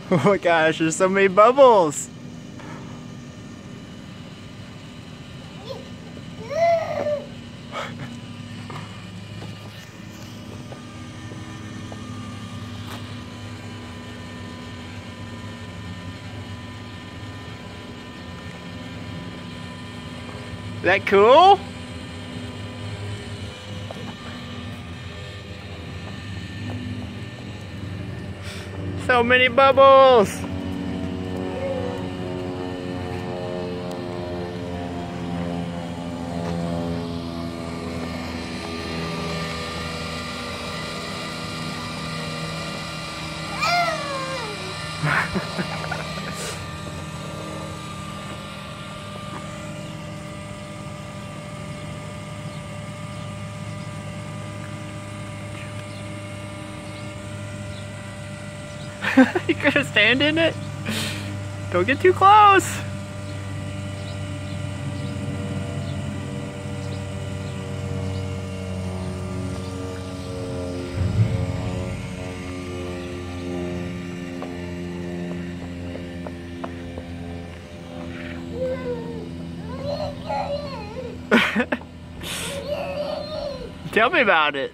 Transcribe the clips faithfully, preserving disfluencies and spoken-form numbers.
Oh my gosh, there's so many bubbles. Is that cool? So many bubbles! You gonna stand in it? Don't get too close. Tell me about it.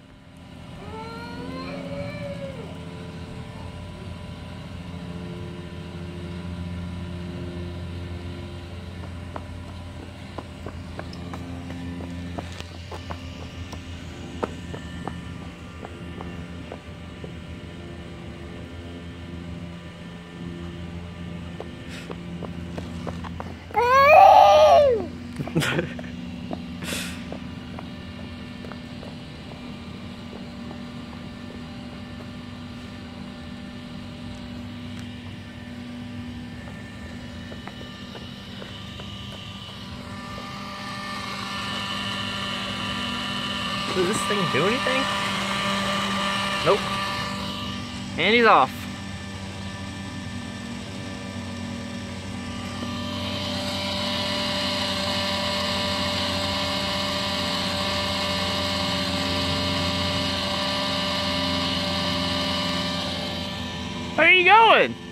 Does this thing do anything? Nope. And he's off. Where are you going?